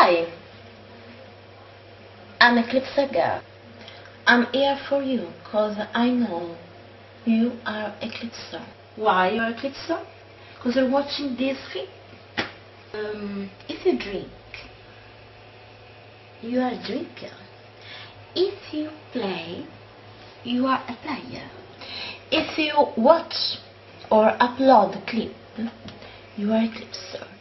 Hi, I'm Eclipse Girl. I'm here for you because I know you are Eclipser. Why you are Eclipser? Because you're watching this film. If you drink, you are a drinker. If you play, you are a player. If you watch or upload a clip, you are Eclipser.